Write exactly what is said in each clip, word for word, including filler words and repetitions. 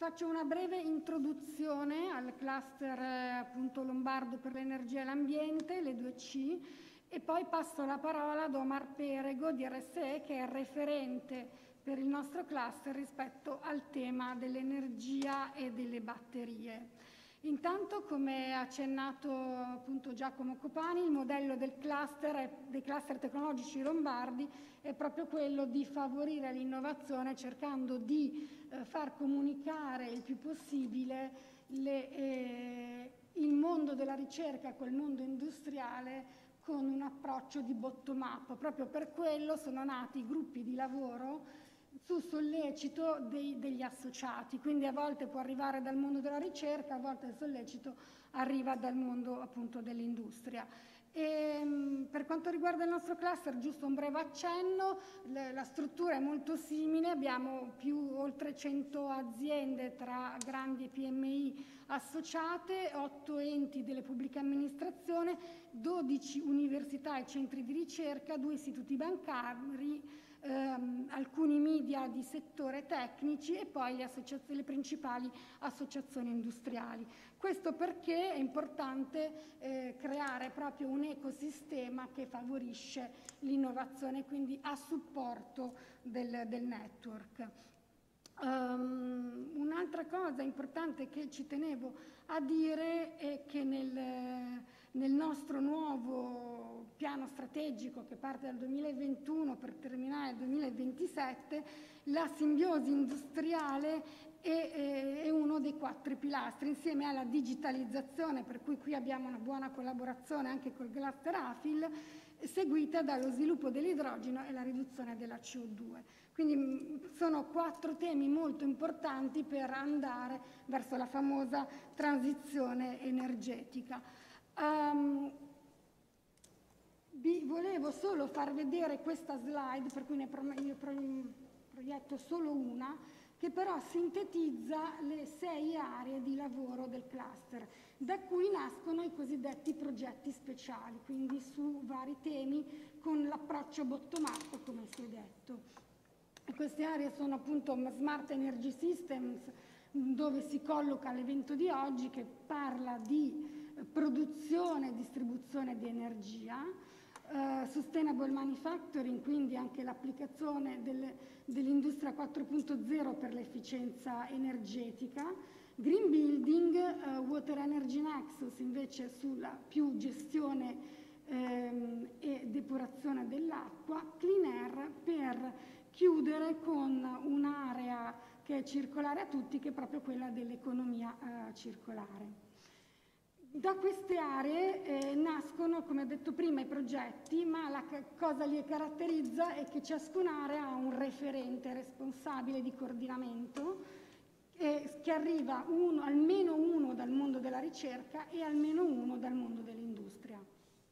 Faccio una breve introduzione al cluster eh, appunto lombardo per l'energia e l'ambiente, le due C, e poi passo la parola ad Omar Perego di R S E, che è il referente per il nostro cluster rispetto al tema dell'energia e delle batterie. Intanto, come ha accennato appunto Giacomo Copani, il modello del cluster, dei cluster tecnologici lombardi è proprio quello di favorire l'innovazione cercando di eh, far comunicare il più possibile le, eh, il mondo della ricerca col mondo industriale con un approccio di bottom-up. Proprio per quello sono nati gruppi di lavoro su sollecito dei, degli associati, quindi a volte può arrivare dal mondo della ricerca, a volte il sollecito arriva dal mondo appunto dell'industria. E, per quanto riguarda il nostro cluster, giusto un breve accenno, le, la struttura è molto simile, abbiamo più oltre cento aziende tra grandi e P M I associate, otto enti delle pubbliche amministrazioni, dodici università e centri di ricerca, due istituti bancari, Ehm, alcuni media di settore tecnici e poi le, le principali associazioni industriali. Questo perché è importante eh, creare proprio un ecosistema che favorisce l'innovazione, quindi a supporto del, del network. Um, un'altra cosa importante che ci tenevo a dire è che nel, nel nostro nuovo piano strategico che parte dal duemilaventuno per terminare il duemilaventisette, la simbiosi industriale è, è uno dei quattro pilastri, insieme alla digitalizzazione, per cui qui abbiamo una buona collaborazione anche col cluster AFIL, seguita dallo sviluppo dell'idrogeno e la riduzione della C O due. Quindi sono quattro temi molto importanti per andare verso la famosa transizione energetica. Um, vi volevo solo far vedere questa slide, per cui ne, pro, ne pro, proietto solo una, che però sintetizza le sei aree di lavoro del cluster, da cui nascono i cosiddetti progetti speciali, quindi su vari temi con l'approccio bottom-up, come si è detto. Queste aree sono appunto Smart Energy Systems, dove si colloca l'evento di oggi, che parla di produzione e distribuzione di energia, Uh, Sustainable Manufacturing, quindi anche l'applicazione del, dell'industria quattro punto zero per l'efficienza energetica, Green Building, uh, Water Energy Nexus invece sulla più gestione ehm, e depurazione dell'acqua, Clean Air per chiudere con un'area che è circolare a tutti, che è proprio quella dell'economia uh, circolare. Da queste aree eh, nascono, come ho detto prima, i progetti, ma la cosa li caratterizza è che ciascuna area ha un referente responsabile di coordinamento eh, che arriva uno, almeno uno dal mondo della ricerca e almeno uno dal mondo dell'industria.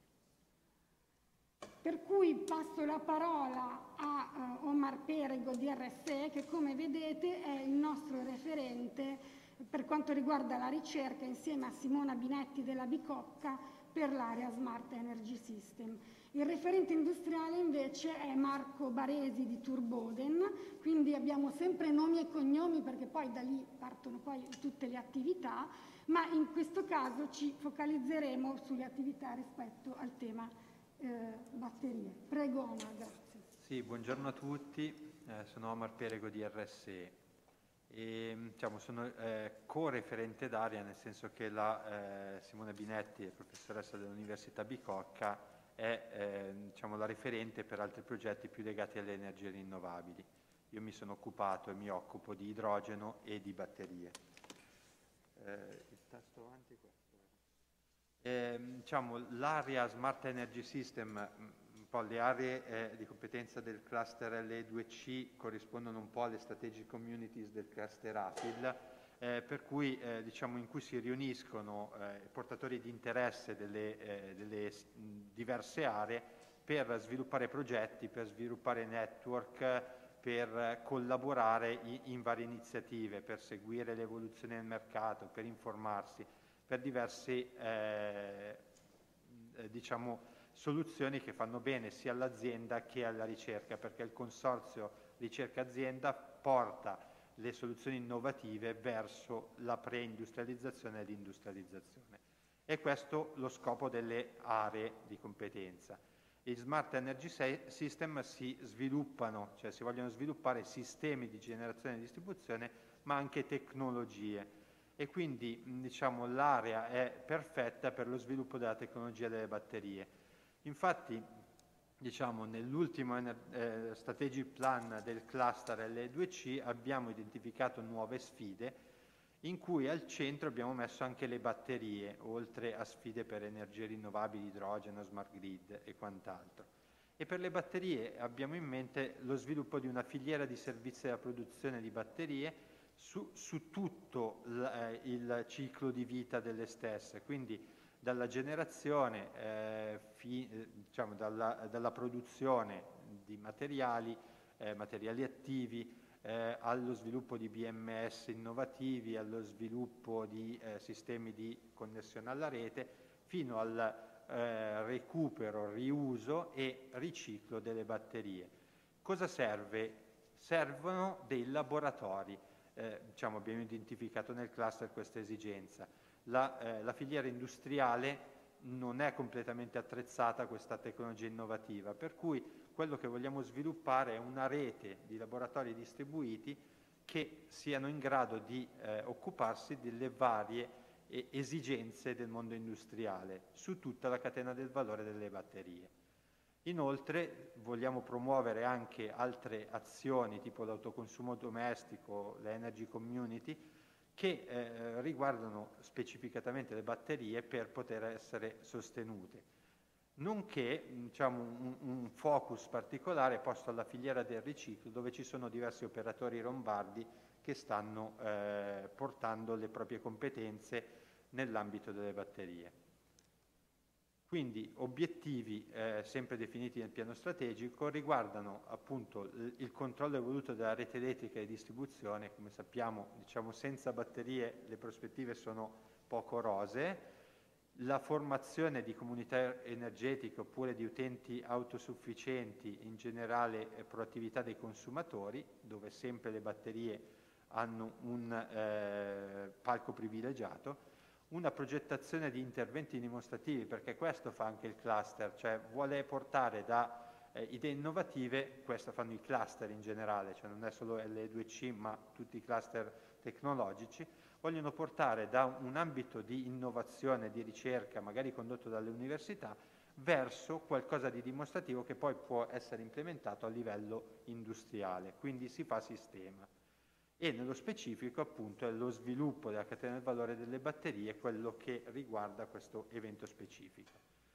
Per cui passo la parola a uh, Omar Perego di R S E, che come vedete è il nostro referente per quanto riguarda la ricerca, insieme a Simona Binetti della Bicocca per l'area Smart Energy System. Il referente industriale invece è Marco Baresi di Turboden, quindi abbiamo sempre nomi e cognomi perché poi da lì partono poi tutte le attività, ma in questo caso ci focalizzeremo sulle attività rispetto al tema eh, batterie. Prego Omar, grazie. Sì, buongiorno a tutti, eh, sono Omar Perego di R S E. E, diciamo, sono eh, co-referente d'area, nel senso che la eh, Simona Binetti, professoressa dell'Università Bicocca, è eh, diciamo, la referente per altri progetti più legati alle energie rinnovabili. Io mi sono occupato e mi occupo di idrogeno e di batterie. Eh, il tasto avanti questo. Eh, diciamo, l'area Smart Energy System, un po' le aree eh, di competenza del cluster L due C corrispondono un po' alle strategic communities del cluster AFIL, eh, per cui eh, diciamo in cui si riuniscono eh, portatori di interesse delle, eh, delle diverse aree per sviluppare progetti, per sviluppare network, per collaborare in, in varie iniziative, per seguire l'evoluzione del mercato, per informarsi, per diverse eh, diciamo, soluzioni che fanno bene sia all'azienda che alla ricerca, perché il consorzio ricerca-azienda porta le soluzioni innovative verso la preindustrializzazione e l'industrializzazione. E questo lo scopo delle aree di competenza. I Smart Energy System si sviluppano, cioè si vogliono sviluppare sistemi di generazione e distribuzione, ma anche tecnologie. E quindi diciamo, l'area è perfetta per lo sviluppo della tecnologia delle batterie. Infatti, diciamo, nell'ultimo eh, strategic plan del cluster L due C abbiamo identificato nuove sfide, in cui al centro abbiamo messo anche le batterie, oltre a sfide per energie rinnovabili, idrogeno, smart grid e quant'altro. E per le batterie abbiamo in mente lo sviluppo di una filiera di servizi della produzione di batterie su, su tutto l, eh, il ciclo di vita delle stesse, quindi dalla generazione, eh, fi, eh, diciamo dalla, dalla produzione di materiali, eh, materiali attivi, Eh, allo sviluppo di B M S innovativi, allo sviluppo di eh, sistemi di connessione alla rete, fino al eh, recupero, riuso e riciclo delle batterie. Cosa serve? Servono dei laboratori. Eh, diciamo, abbiamo identificato nel cluster questa esigenza. La, eh, la filiera industriale non è completamente attrezzata a questa tecnologia innovativa, per cui quello che vogliamo sviluppare è una rete di laboratori distribuiti che siano in grado di eh, occuparsi delle varie eh, esigenze del mondo industriale su tutta la catena del valore delle batterie. Inoltre vogliamo promuovere anche altre azioni tipo l'autoconsumo domestico, le energy community, che eh, riguardano specificatamente le batterie per poter essere sostenute. Nonché diciamo, un, un focus particolare posto alla filiera del riciclo, dove ci sono diversi operatori lombardi che stanno eh, portando le proprie competenze nell'ambito delle batterie. Quindi obiettivi eh, sempre definiti nel piano strategico riguardano appunto il, il controllo evoluto della rete elettrica e distribuzione. Come sappiamo, diciamo, senza batterie le prospettive sono poco rosee. La formazione di comunità energetiche oppure di utenti autosufficienti, in generale eh, proattività dei consumatori, dove sempre le batterie hanno un eh, palco privilegiato, una progettazione di interventi dimostrativi, perché questo fa anche il cluster, cioè vuole portare da eh, idee innovative, questo fanno i cluster in generale, cioè non è solo L due C ma tutti i cluster tecnologici, vogliono portare da un ambito di innovazione, di ricerca, magari condotto dalle università, verso qualcosa di dimostrativo che poi può essere implementato a livello industriale, quindi si fa sistema. E nello specifico appunto è lo sviluppo della catena del valore delle batterie quello che riguarda questo evento specifico.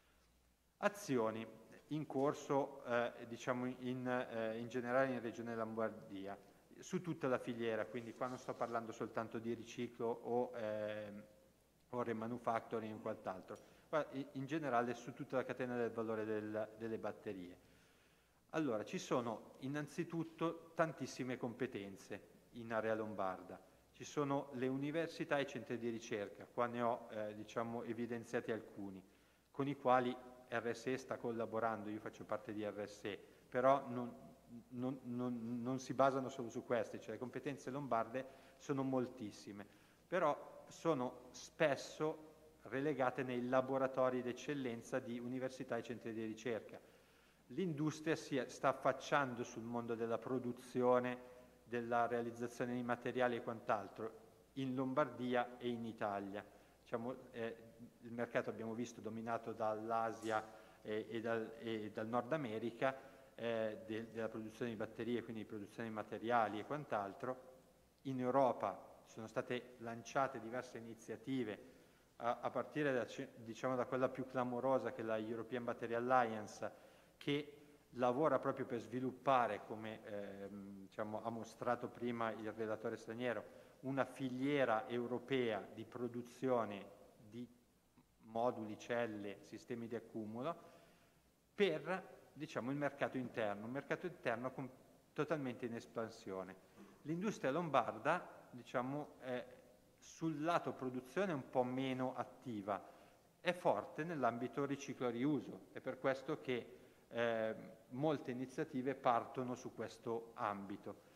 Azioni in corso eh, diciamo in, eh, in generale in Regione Lombardia, su tutta la filiera, quindi qua non sto parlando soltanto di riciclo o, eh, o remanufacturing o quant'altro, ma in generale su tutta la catena del valore del, delle batterie. Allora, ci sono innanzitutto tantissime competenze in area lombarda, ci sono le università e i centri di ricerca, qua ne ho eh, diciamo evidenziati alcuni, con i quali R S E sta collaborando, io faccio parte di R S E, però non, Non, non, non si basano solo su queste, cioè le competenze lombarde sono moltissime, però sono spesso relegate nei laboratori d'eccellenza di università e centri di ricerca. L'industria si sta affacciando sul mondo della produzione, della realizzazione di materiali e quant'altro, in Lombardia e in Italia. Diciamo, eh, il mercato abbiamo visto dominato dall'Asia eh, e, dal, e dal Nord America, Eh, de, della produzione di batterie, quindi di produzione di materiali e quant'altro. In Europa sono state lanciate diverse iniziative a, a partire da, diciamo, da quella più clamorosa che è la European Battery Alliance, che lavora proprio per sviluppare, come eh, diciamo, ha mostrato prima il relatore straniero, una filiera europea di produzione di moduli, celle, sistemi di accumulo per diciamo il mercato interno, un mercato interno con, totalmente in espansione. L'industria lombarda, diciamo, è sul lato produzione un po' meno attiva, è forte nell'ambito riciclo-riuso, è per questo che eh, molte iniziative partono su questo ambito.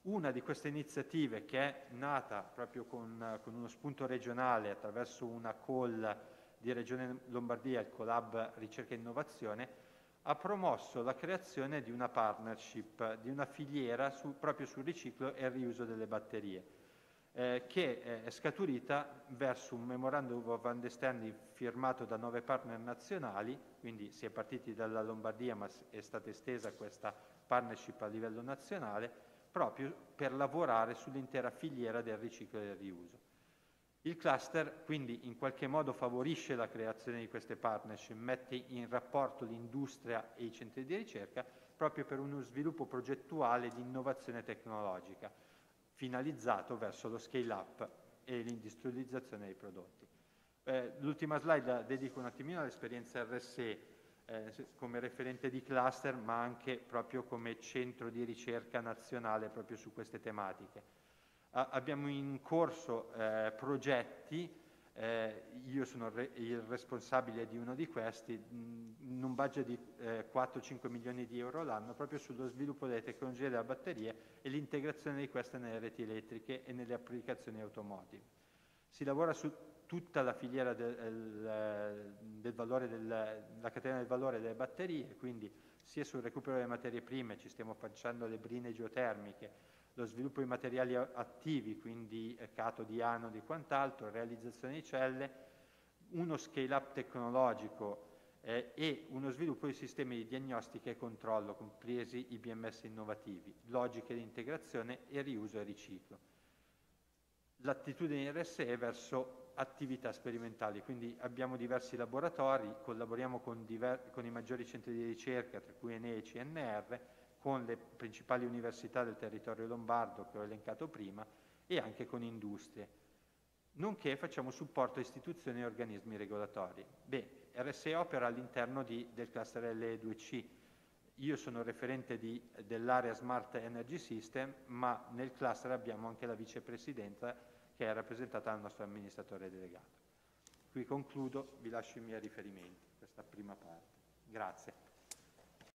Una di queste iniziative, che è nata proprio con, con uno spunto regionale attraverso una call di Regione Lombardia, il Colab Ricerca e Innovazione, ha promosso la creazione di una partnership, di una filiera su, proprio sul riciclo e il riuso delle batterie, eh, che è scaturita verso un Memorandum of Understanding firmato da nove partner nazionali, quindi si è partiti dalla Lombardia ma è stata estesa questa partnership a livello nazionale, proprio per lavorare sull'intera filiera del riciclo e del riuso. Il cluster quindi in qualche modo favorisce la creazione di queste partnership, mette in rapporto l'industria e i centri di ricerca proprio per uno sviluppo progettuale di innovazione tecnologica, finalizzato verso lo scale-up e l'industrializzazione dei prodotti. Eh, l'ultima slide la dedico un attimino all'esperienza R S E, Eh, come referente di cluster, ma anche proprio come centro di ricerca nazionale proprio su queste tematiche. A- abbiamo in corso eh, progetti, eh, io sono re- il responsabile di uno di questi, mh, in un budget di eh, quattro cinque milioni di euro l'anno, proprio sullo sviluppo delle tecnologie della batteria e l'integrazione di queste nelle reti elettriche e nelle applicazioni automotive. Si lavora su tutta la filiera del, del valore del, la catena del valore delle batterie, quindi sia sul recupero delle materie prime, ci stiamo facendo le brine geotermiche, lo sviluppo di materiali attivi, quindi catodi, anodi e quant'altro, realizzazione di celle, uno scale-up tecnologico eh, e uno sviluppo di sistemi di diagnostica e controllo, compresi i B M S innovativi, logiche di integrazione e riuso e riciclo. L'attitudine R S E verso attività sperimentali, quindi abbiamo diversi laboratori, collaboriamo con, diver- con i maggiori centri di ricerca, tra cui Enea e C N R, con le principali università del territorio lombardo che ho elencato prima e anche con industrie, nonché facciamo supporto a istituzioni e organismi regolatori. Beh, R S E opera all'interno di, del cluster L E due C. Io sono referente di, dell'area Smart Energy System, ma nel cluster abbiamo anche la vicepresidenza che è rappresentata dal nostro amministratore delegato. Qui concludo, vi lascio i miei riferimenti, questa prima parte. Grazie.